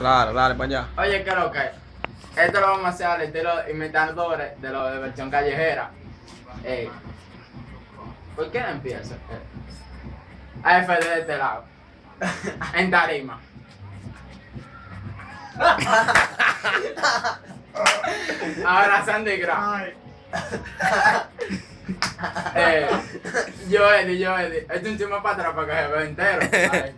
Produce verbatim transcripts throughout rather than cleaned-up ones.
Claro, dale para allá. Oye, ¿qué es lo que es? Esto lo vamos a hacer al estilo imitadores de lo de versión callejera. Ey. ¿Por qué no empiezo? Eh. A F D de este lado. En tarima. Ahora Sandy Graf. Eh, yo Eddie, yo Eddie. Esto es un chisme para atrás para que se vea entero. Ay.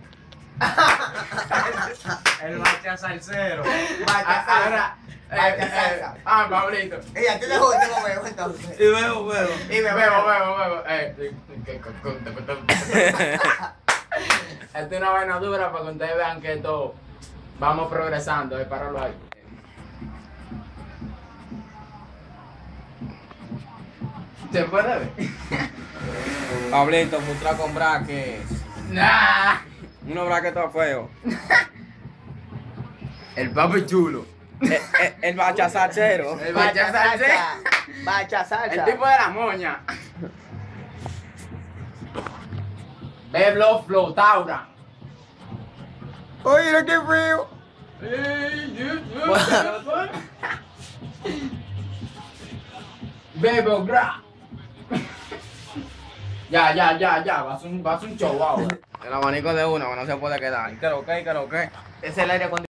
El bacha salsero. Ah, Ahora. eh, Bacha eh, salsa. Ah, Pablito. Y a ti te gusta como huevo entonces. Y bebo, bebo. Y me Bebo, bebo, bebo. Eh, que- que- que- Esto es una vaina dura para que ustedes vean que esto vamos progresando. Eh, páralo ahí. ¿Se puede ver? Pablito, muestra con braques. Nah. Unos braques todo feos. El papi chulo. El, el, el bachazachero. El bacha salsa. Bacha salsa. El tipo de la moña. Beblo Flow Taura. Oye, qué feo. Bebo Gra. Ya, ya, ya, ya. Vas un, vas un show ahora. El abanico de uno, que no se puede quedar. ¿Qué lo que? ¿Qué lo que? Es el aire acondicionado.